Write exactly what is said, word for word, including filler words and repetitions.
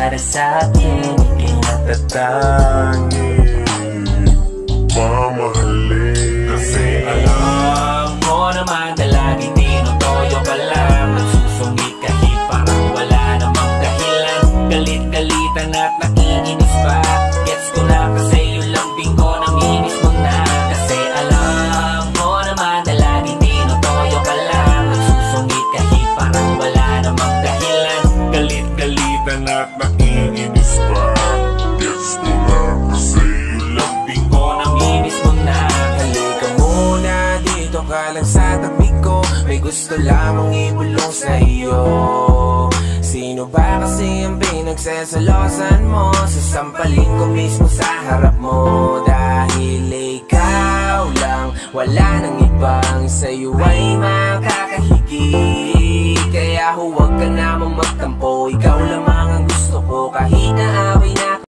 para sa'kin, ika'y natatangi mamahalin. Kasi alam mo naman na laging Tinoyo ka lang, nagsusungit kahit parang wala namang dahilan. Galit-galitan at nakikinis pa, gets ko na kasi yung lambing ko namimiss mo na. Kasi alam mo naman na laging Tinoyo ka lang, nagsusungit kahit parang wala namang dahilan. Galit-galitan at nakikinis pa, gets ko na kasi yung lambing ko namimiss mo na. Halika muna, dito ka lang sa tabi ko, may gusto lamang ibulong sa iyo. Sino ba kasi ang pinagsasalosan mo? Sasampalin ko mismo sa harap mo. Dahil ikaw lang, wala nang ibang sa'yo ay makakahigit. Kaya huwag ka namang magtampo, ikaw lamang ang gusto ko kahit na awit